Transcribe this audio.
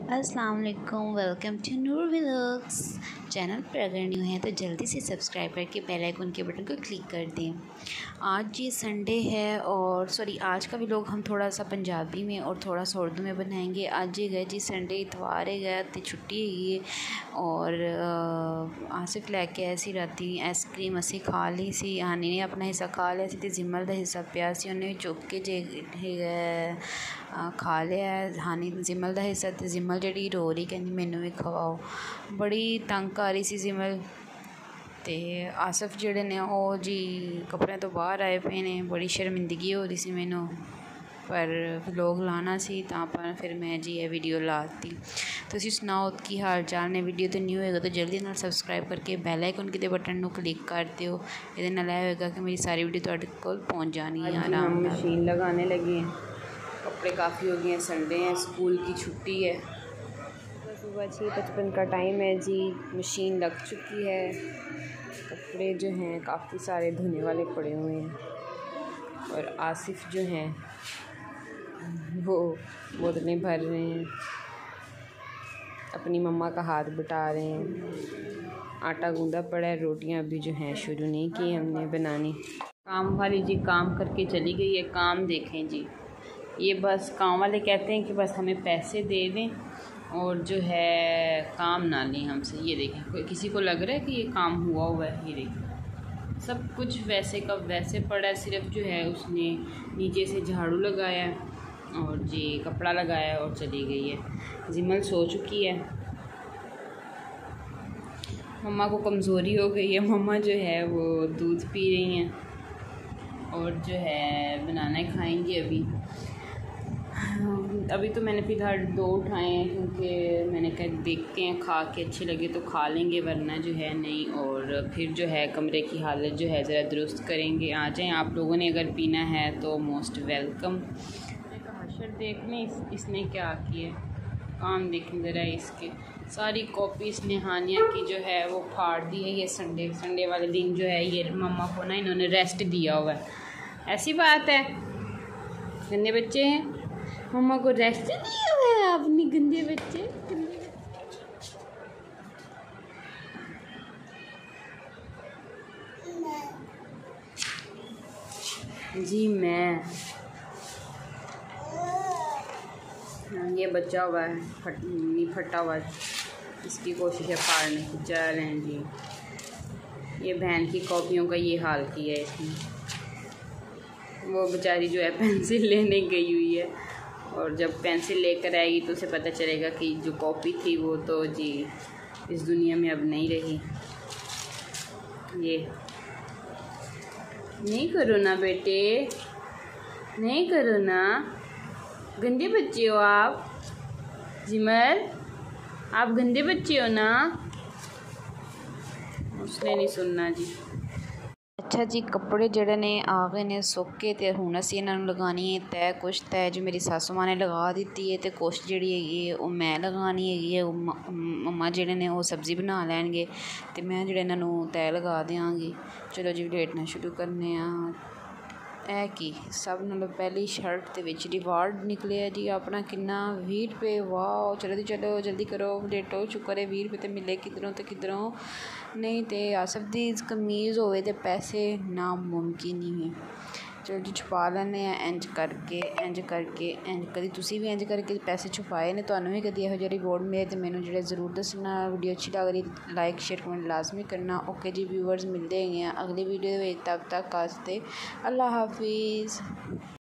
अस्सलाम वालेकुम, welcome to Noor vlogs. Channel पर अगर न्यू हैं तो जल्दी से सब्सक्राइब करके बेल आइकन के बटन को क्लिक कर दें। आज ये संडे है और आज का व्लॉग हम थोड़ा सा पंजाबी में और थोड़ा सा उर्दू में बनाएंगे। आज ये गए जी संडे इतवार है गया तो छुट्टी है और आसिफ लैके ऐसी राती आइसक्रीम असी खा ली सी। हानी ने अपना हिस्सा खा लिया सी ते जिमल का हिस्सा पिया सी, उन्हें चुक के जे खा लिया। हानी जिमल का हिस्सा तो जिमल जी रो रही कहती मैनू भी खवाओ, बड़ी तंग आ रही सी जिमल। तो आसिफ जोड़े ने वो जी कपड़े तो बाहर आए पे ने, बड़ी शर्मिंदगी हो रही सी मैनू, पर व्लॉग लाना सी तां पर फिर मैं जी ये वीडियो लाती। तुसीं सुनाओ की हाल चाल ने। वीडियो तो न्यू होएगा तो जल्दी नाल सबसक्राइब करके बेल आइकन के बटन को क्लिक कर दियो। ये नाल होएगा कि मेरी सारी वीडियो तुहाडे कोल पहुँच जानी है आराम नाल। मशीन लगाने लगी हैं, कपड़े काफ़ी हो गए हैं, संडे हैं, स्कूल की छुट्टी है। सुबह 6:55 का टाइम है जी, मशीन लग चुकी है। कपड़े जो हैं काफ़ी सारे धोने वाले पड़े हुए हैं और आसिफ जो हैं वो बोतलें भर रहे हैं, अपनी मम्मा का हाथ बटा रहे हैं। आटा गूंदा पड़ा है, रोटियां अभी जो हैं शुरू नहीं की हमने बनानी। काम वाली जी काम करके चली गई है। काम देखें जी, ये बस काम वाले कहते हैं कि बस हमें पैसे दे दें और जो है काम ना लें हमसे। ये देखें, कोई किसी को लग रहा है कि ये काम हुआ है। ये देखें, सब कुछ वैसे का वैसे पड़ा है, सिर्फ जो है उसने नीचे से झाड़ू लगाया और जी कपड़ा लगाया और चली गई है। जिमल सो चुकी है। मम्मा को कमज़ोरी हो गई है, मम्मा जो है वो दूध पी रही हैं और जो है बनाना खाएंगी अभी तो मैंने फिलहाल 2 उठाए हैं क्योंकि मैंने कहा देखते हैं खा के अच्छे लगे तो खा लेंगे, वरना जो है नहीं। और फिर जो है कमरे की हालत जो है ज़रा दुरुस्त करेंगे। आ जाएं आप लोगों ने अगर पीना है तो मोस्ट वेलकम। मैंने कहा हशर देख लें इसने क्या किया, काम देखें ज़रा इसके। सारी कॉपी इसने हानिया की जो है वो फाड़ दी है। ये संडे वाले दिन जो है ये मम्मा को ना इन्होंने रेस्ट दिया हुआ है। ऐसी बात है, गंदे बच्चे हैं, मम्मा को रेस्ट दिया हुआ है आपने, गंदे बच्चे। जी मैं ये बचा हुआ है, नहीं फटा हुआ है, इसकी कोशिश है फाड़ने की। जा रहे हैं जी, ये बहन की कॉपियों का ये हाल किया है इसने। वो बेचारी जो है पेंसिल लेने गई हुई है और जब पेंसिल लेकर आएगी तो उसे पता चलेगा कि जो कॉपी थी वो तो जी इस दुनिया में अब नहीं रही। ये नहीं करो ना बेटे, नहीं करो ना, गंदे बच्चे हो आप। जिमल आप गंदे बच्चे हो ना, उसने नहीं सुनना जी। अच्छा जी, कपड़े जड़े ने आ गए ने सुक्के ते हुण असीं इन्हां नूं लगानी है तैह। कुछ तैह जो मेरी सासू माँ ने लगा दी है तो कुछ जिहड़ी हैगी है वो मैं लगानी हैगी है। मम्मा जिहड़े ने वो सब्ज़ी बना लैणगे ते मैं जिहड़े इन्हां नूं तैह लगा देआंगी। चलो जी लेटना शुरू करने आ। की सब नालों पहली शर्ट दे विच रिवार्ड निकले जी अपना किन्ना 20 रुपये। वाह चलो जल्दी करो लेटो, शुक्र है 20 रुपये तो मिले किधरों तो किधरों, नहीं तो आसिफ दी कमीज़ होवे तो पैसे नामुमकिन ही है। चलो जी छुपा लैने इंज करके कभी तुसीं भी इंज करके पैसे छुपाए ने, तुहानूं भी कभी इहो जिहा रिवॉर्ड मिले तो मैनूं जिहड़ा जरूर दसना। वीडियो अच्छी लग रही लाइक शेयर कमेंट लाजमी करना। ओके जी व्यूअर्स, मिलते हैं अगली वीडियो में, तब तक वास्ते अल्लाह हाफिज़।